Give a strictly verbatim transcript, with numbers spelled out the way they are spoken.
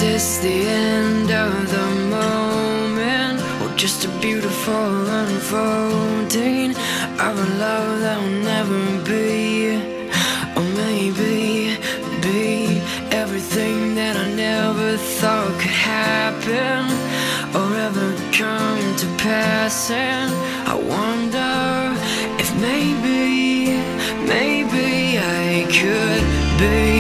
this the end of the moment, or just a beautiful unfolding of a love that will never be? Or maybe be everything that I never thought could happen or ever come to pass. And I wonder if maybe, maybe I could be